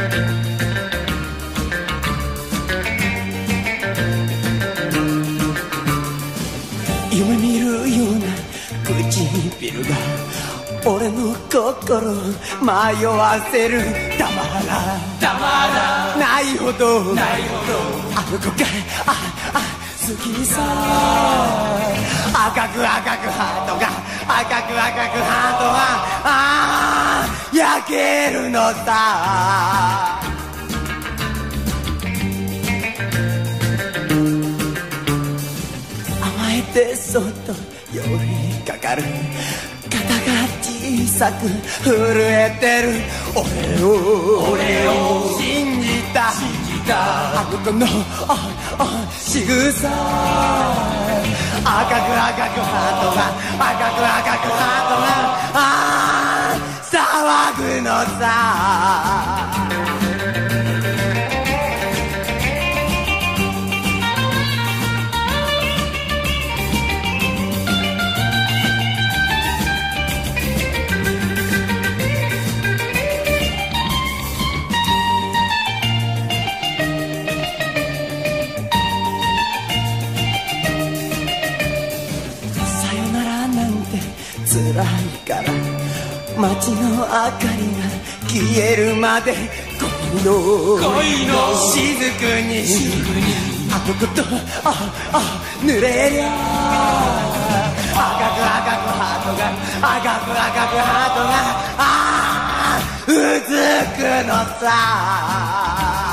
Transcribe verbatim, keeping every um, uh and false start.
夢見るような唇が俺の心迷わせる。たまらたまらないほどないほどあの子がああ好きさ。赤く赤くハートが赤く赤くハートがああ焼けるのさ。甘えてそっと寄りかかる。肩が小さく震えてる。俺を俺を信じた信じたあの子のああ仕草。赤く赤くハートが赤く赤くハートがああ騒ぐのさ。辛いから街の明かりが消えるまで恋の恋の雫にあの子とああ濡れりゃ赤く赤くハートが赤く赤くハートがああうずくのさ。